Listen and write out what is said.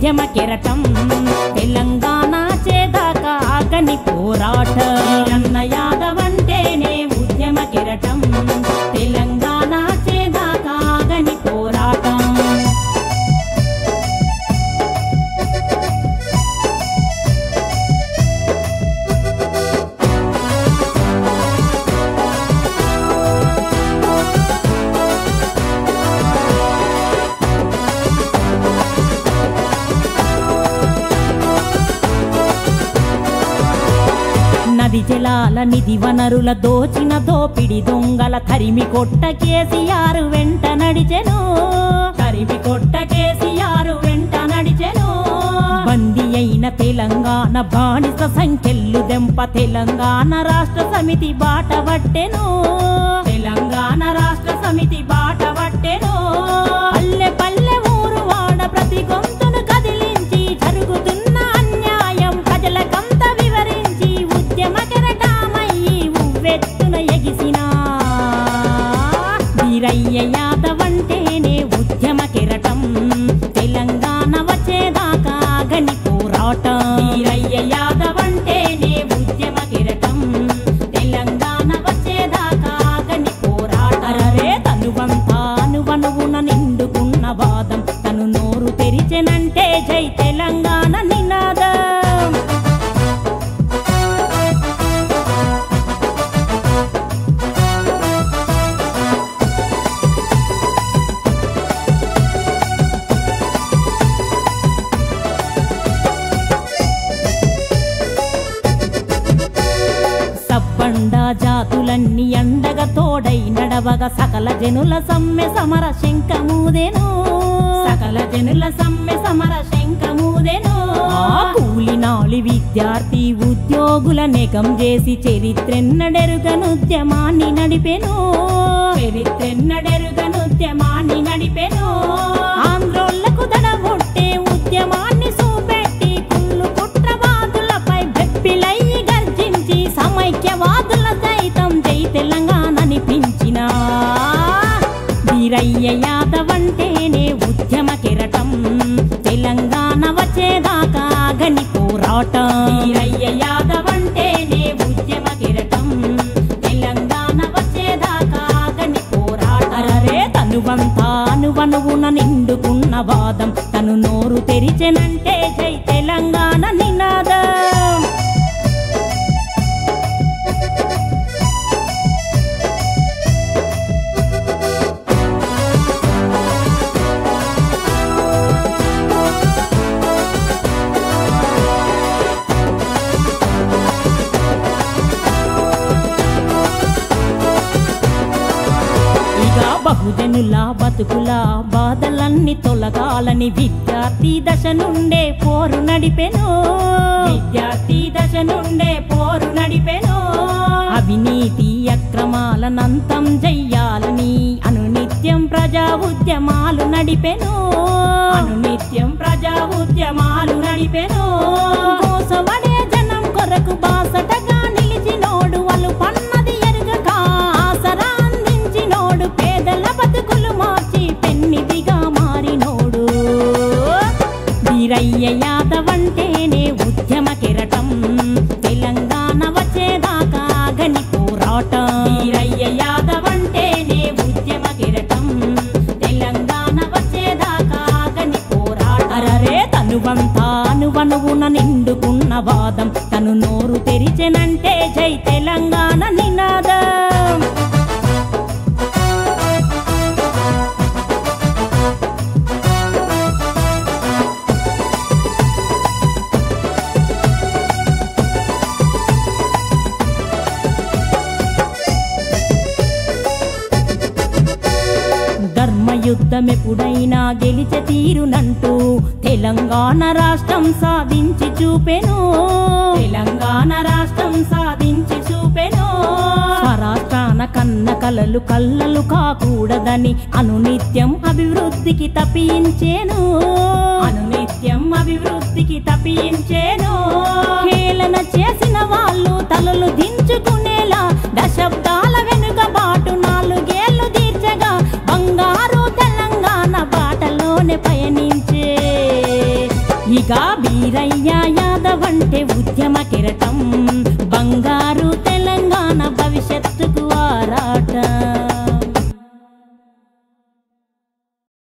ఉద్యమ కెరటం తెలంగాణ చేదాకా ఆగని పోరాటం వీరన్న యాదవ్ అంటేనే ఉద్యమ కెరటం తెలంగాణ చేదాకా ఆగని పోరాటం నది జలాల నిధి వనరుల దోచిన దోపిడి దొంగల తరిమి కొట్ట కేసీఆర్ వెంట నడిచెను బందీ అయిన తెలంగాణ బానిస సంఖ్యలు దెంప తెలంగాణ రాష్ట్ర సమితి బాట పట్టెను పల్లె పల్లె ఊరు వాడ ప్రతి గొంతును కదిలించి జరుగుతున్న అన్యాయం ప్రజలకంత వివరించి ఉద్యమ కెరటమయ్యి ఉవ్వెత్తున ఎగిసిన వీరయ్య యాదవ్ అంటేనే ఉద్యమ కెరటం తెలంగాణ వచ్చేదాకా ఆగని పోరాటం వీరయ్య యాదవ్ అంటేనే ఉద్యమ కెరటం తెలంగాణ వచ్చేదాకా ఆగని పోరాటం అరే తనువంతా అనువనువున నిండుకున్న వాదం తను నోరు తెరిచెనంటే జై తెలంగాణ నినాదం సబ్బండా జాతులన్నీ అండగా తోడై నడవగా సకల జనుల సమ్మె సమర శంఖమూదెను కూలినాలి విద్యార్థి ఉద్యోగుల నెగం చేసి చరిత్రెన్నడెరుగనుద్యమాన్ని నడిపెను ఆంధ్రోళ్లకు దడగొట్టే ఉద్యమాన్ని చూపెట్టి కుళ్ళు కుట్రవాదులపై బెప్పిలయ్యి గర్జించి సమైక్యవాదుల సైతం జై తెలంగాణ అనిపించిన వీరయ్య యాదవ్ అంటేనే ఉద్యమ కెరటం తెలంగాణ వచ్చేదాకా ఆగని పోరాటం వీరయ్య యాదవ్ అంటేనే ఉద్యమ కెరటం తెలంగాణ వచ్చేదాకా ఆగని పోరాటం అరే తనువంతా అనువనువున నిండుకున్న వాదం తను నోరు తెరిచెనంటే జై తెలంగాణ నినాదం బహుజనుల బతుకుల బాధలన్నీ తొలగాలని విద్యార్థి దశ నుండే పోరు నడిపెను అవినీతి అక్రమాలనంతం చెయ్యాలని అనునిత్యం ప్రజా ఉద్యమాలు నడిపెను మోసవడే జనం కొరకు బాసటగా నిలిచినోడు వాళ్ళు పన్నది ఎరుగక ఆసరా అందించినోడు పేదల బతుకులు మార్చి పెన్నిదిగా మారినోడు వీరయ్య యాదవ్ అంటేనే ఉద్యమ కెరటం తెలంగాణ వచ్చేదాకా ఆగని పోరాటం వీరయ్య యాదవ్ అంటేనే ఉద్యమ కెరటం తెలంగాణ వచ్చేదాకా ఆగని పోరాటం అరే తనువంతా అనువనువున నిండుకున్న వాదం తను నోరు తెరిచెనంటే జై తెలంగాణ నినాదం ధర్మయుద్ధమెప్పుడైనా గెలిచే తీరునంటూ తెలంగాణ రాష్ట్రం సాధించి చూపెను స్వరాష్ట్రాన కన్న కలలు కల్లలు కాకూడదని అనునిత్యం అభివృద్ధికి తప్పించేను హేళన చేసిన వాళ్ళు తలలు దించుకునేలా దశాబ్దాల వెనుకబాటు నాలుగేళ్లు తీర్చగా బంగారు తెలంగాణ బాటలోనే పయనించే గా వీరయ్య యాదవ్ అంటే ఉద్యమ కెరటం బంగారు తెలంగాణ భవిష్యత్తుకు ఆరాటం